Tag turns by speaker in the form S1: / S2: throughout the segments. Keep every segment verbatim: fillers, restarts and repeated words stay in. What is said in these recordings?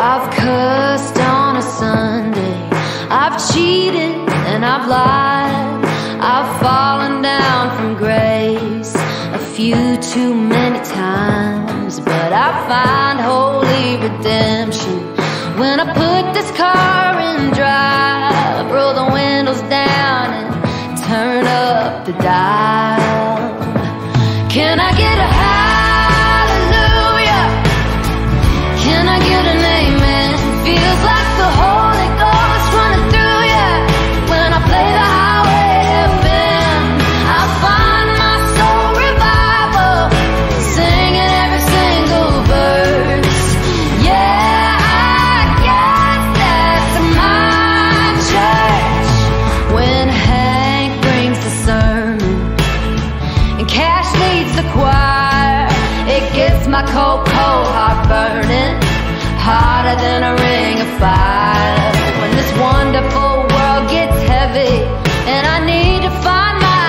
S1: I've cussed on a Sunday, I've cheated and I've lied, I've fallen down from grace a few too many times. But I find holy redemption when I put this car in drive, roll the windows down and turn up the dial. Can I get a hallelujah? Can I get an amen? Feels like the Holy Ghost running through ya when I play the highway F M. I find my soul revival, singing every single verse. Yeah, I guess that's my church. When Hank brings the sermon and Cash leads the choir, it gets my cold, cold heart burning, hotter than a ring of fire. When this wonderful world gets heavy and I need to find my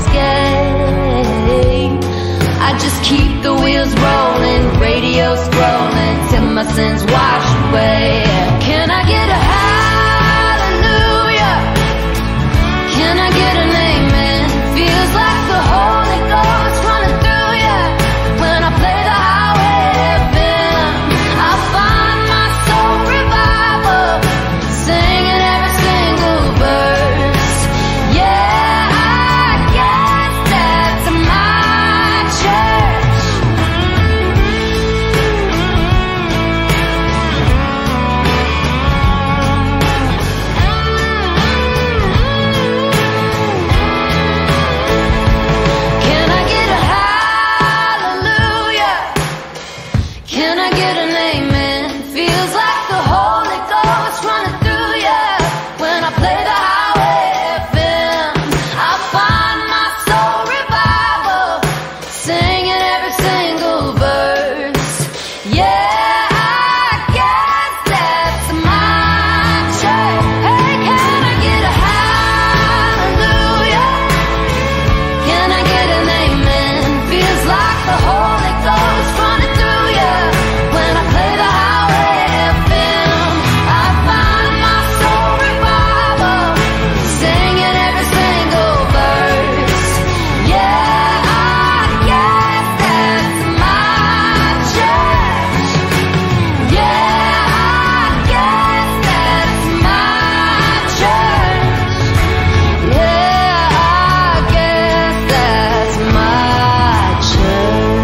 S1: escape, I just keep the wheels rolling, radio scrolling till my sins wash away. Can I get a hallelujah? Can I get an amen? Feels like the Holy Ghost running through ya when I play the highway F M. I find my soul revival, singing every single verse. Yeah, I guess that's my church. Can I get a hallelujah? Can I get an amen? Feels like the Holy Ghost running through ya when I play the highway F M. I find my soul revival, singing every single verse. Yeah, I guess that's my church. Hey, can I get a hallelujah? Can I get an amen? Feels like the Holy Ghost running through ya when I play the highway F M. I find my soul revival, singing every single verse. Yeah, I guess that's my church. Yeah, I guess that's my church. Yeah, I guess that's my church.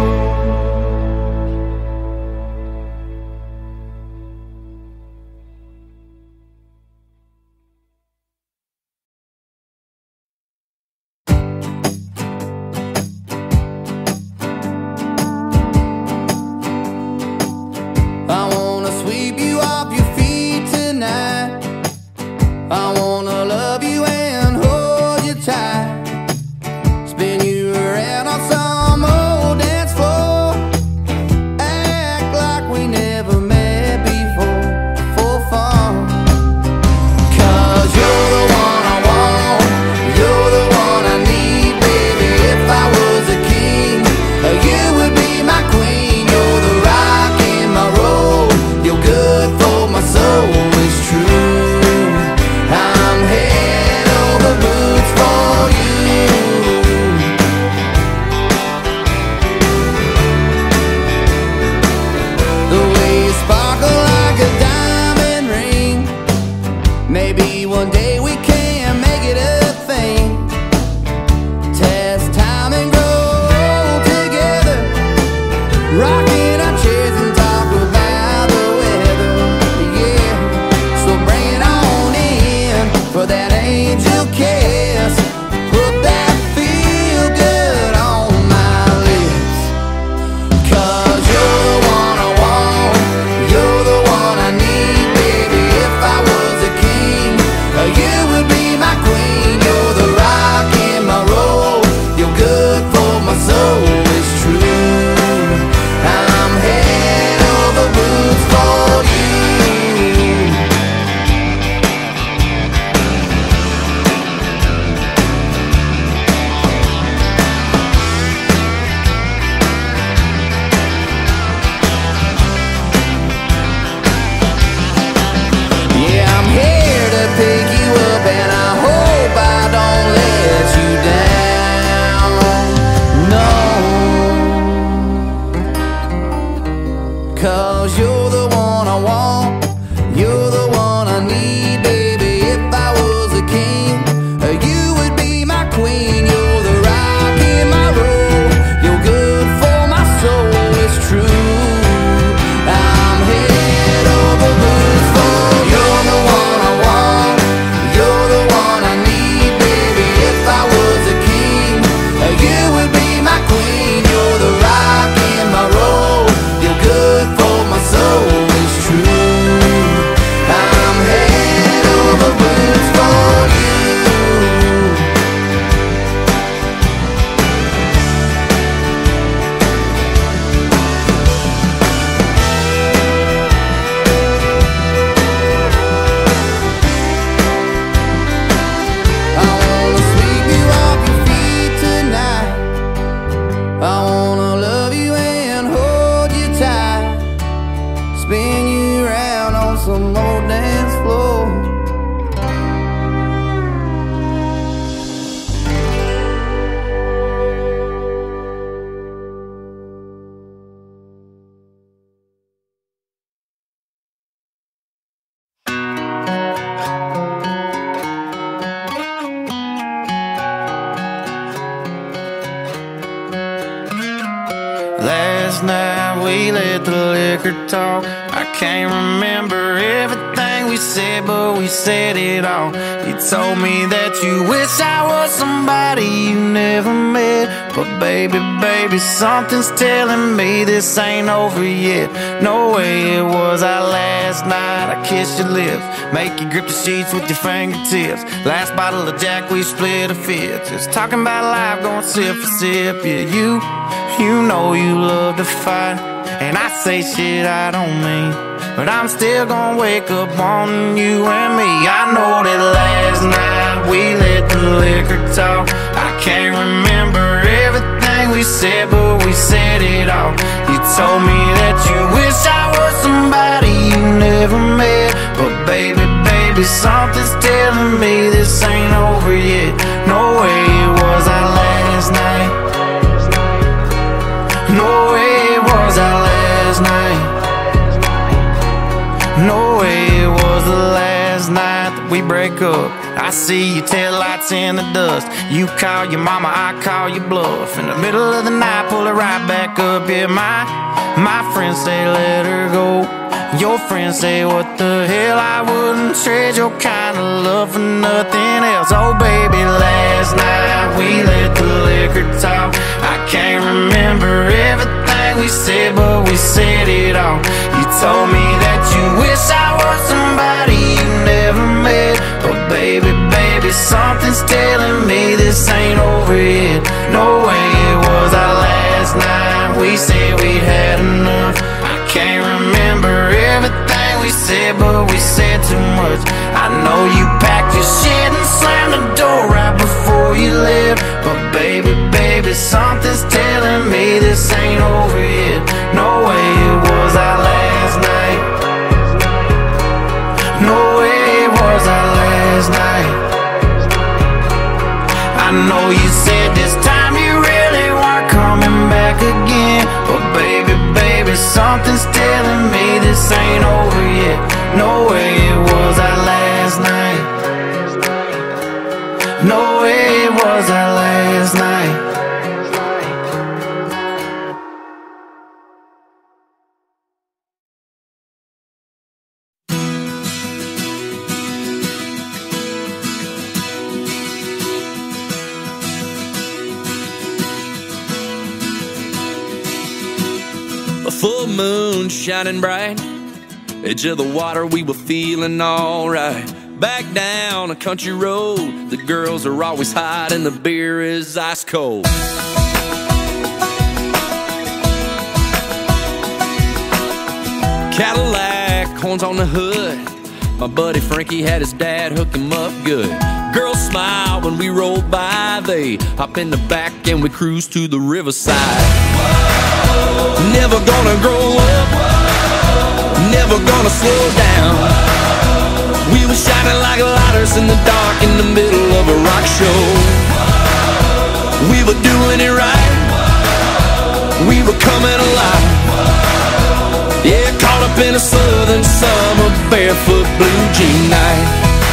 S2: I wanna sweep you off your feet tonight. I wanna love you and hold you tight. Spin you around on some old dance floor. Act like we never met before, for fun. 'Cause you're the one I want, you're the one I need, baby. If I was a king, you would be my queen. You're the rock in my road, you're good for my soul, it's true. I'm head over boots for you. The way you sparkle like a diamond ring. Maybe one day we can make it a thing. Test time and grow together, rocking our chairs and talk about the weather. Yeah, so bring it on in for that angel kiss. Put that feel good on my lips. 'Cause you're the one I want, you're the one I need, baby. If I was a king, you would be my queen. You're the rock in my road, you're good for my soul, it's true. I'm head over boots for you. 'cause you're the one I want, you're the one I need, baby. If I was a king, you would be my queen. You're the rock in my road, you're good for my soul, it's true. I'm head over boots for you're the one I want, you're the one I need, baby. If I was a king, you would be my queen. You're the rock in my road, you're good for my soul, it's true. I'm head over boots for you. I wanna sweep you off your feet tonight, I wanna love you and hold you tight, spin you around on some old dance floor. Last night we let the liquor talk. I can't remember everything we said, but we said it all. You told me that you wish I was somebody you never met, but baby, baby, something's telling me this ain't over yet. No way it was our last night. I kissed your lips, make you grip the sheets with your fingertips. Last bottle of Jack, we split a fifth. Just talking about life, going sip for sip. Yeah, you, you know you love to fight, and I say shit I don't mean, but I'm still gonna wake up wanting you and me. I know that last night we let the liquor talk. I can't remember everything we said, but we said it all. You told me that you wish I was somebody you never met, but baby, baby, something's telling me this ain't over yet. No way it was our last night, no way it was our last night, no way it was the last night that we break up. I see your taillights in the dust, you call your mama, I call your bluff. In the middle of the night, pull it right back up. Yeah, my, my friends say let her go, your friends say what the hell, I wouldn't trade your kind of love for nothing else. Oh baby, last night we let the liquor talk. I can't remember everything we said, but we said it all. You told me that you wish I was somebody you never met, but baby, baby, something's telling me this ain't over yet. No way it was our last night. We said we'd had enough. I can't remember everything we said, but we said too much. I know you packed your shit and slammed the door right before you left, but baby, baby, something's telling me this ain't over yet. No way it was our last night, no way it was our last night. I know you said this time you really weren't coming back again, but baby, baby, something's telling me this ain't over yet. No way it was our last night, no way it was our last night.
S3: A full moon shining bright, edge of the water, we were feeling alright. Back down a country road, the girls are always hot and the beer is ice cold. Cadillac, horns on the hood, my buddy Frankie had his dad hook him up good. Girls smile when we roll by, they hop in the back and we cruise to the riverside. Whoa. Never gonna grow up, whoa. Never gonna slow down. Whoa. We were shining like lighters in the dark in the middle of a rock show. Whoa. We were doing it right, whoa. We were coming alive. Whoa. up in a southern summer, barefoot blue jean night.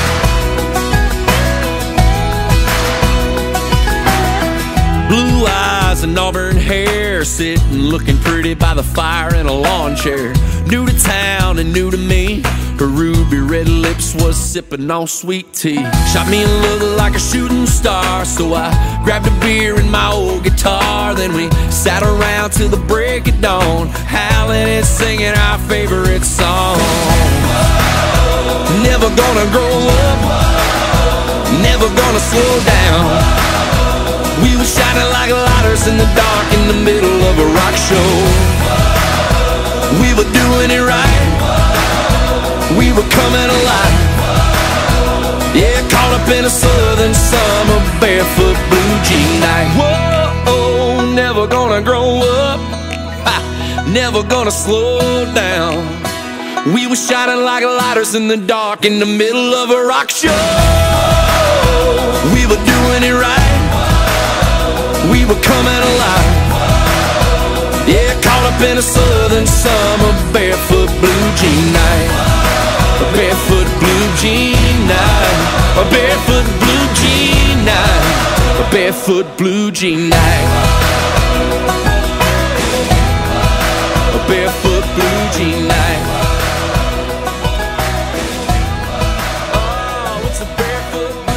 S3: Blue eyes and auburn hair, sitting looking pretty by the fire in a lawn chair. New to town and new to me, her ruby red lips was sipping on sweet tea. Shot me a look like a shooting star, so I grabbed a beer and my old guitar. Then we sat around till the break of dawn, howling and singing our favorite song. Never gonna grow up, never gonna slow down. We were shining like lighters in the dark in the middle of a rock show. We were doing it right, we were coming alive. Yeah, caught up in a southern summer, barefoot blue jean night. Whoa, never gonna grow up, ha, never gonna slow down. We were shining like lighters in the dark in the middle of a rock show. We were doing it right, we were coming alive. Yeah, caught up in a southern summer, barefoot blue jean night. A barefoot blue jean night. A barefoot blue jean night. A barefoot blue jean night. A barefoot blue jean night. Oh, it's a barefoot blue